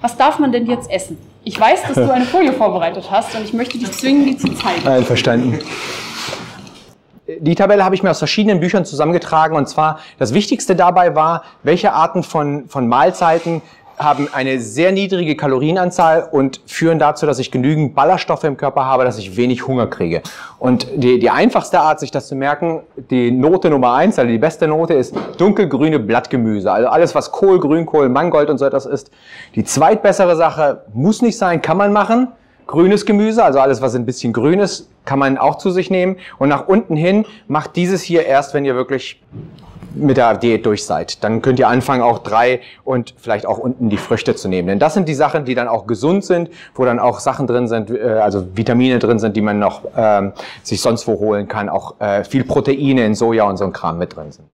Was darf man denn jetzt essen? Ich weiß, dass du eine Folie vorbereitet hast und ich möchte dich zwingen, die zu zeigen. Einverstanden. Die Tabelle habe ich mir aus verschiedenen Büchern zusammengetragen und zwar das Wichtigste dabei war, welche Arten von Mahlzeiten haben eine sehr niedrige Kalorienanzahl und führen dazu, dass ich genügend Ballaststoffe im Körper habe, dass ich wenig Hunger kriege. Und die einfachste Art, sich das zu merken, die Note Nummer 1, also die beste Note, ist dunkelgrüne Blattgemüse. Also alles, was Kohl, Grünkohl, Mangold und so etwas ist. Die zweitbessere Sache muss nicht sein, kann man machen. Grünes Gemüse, also alles, was ein bisschen grün ist, kann man auch zu sich nehmen. Und nach unten hin macht dieses hier erst, wenn ihr wirklich mit der Diät durch seid. Dann könnt ihr anfangen, auch 3 und vielleicht auch unten die Früchte zu nehmen. Denn das sind die Sachen, die dann auch gesund sind, wo dann auch Sachen drin sind, also Vitamine drin sind, die man noch sich sonst wo holen kann. Auch viel Proteine in Soja und so ein Kram mit drin sind.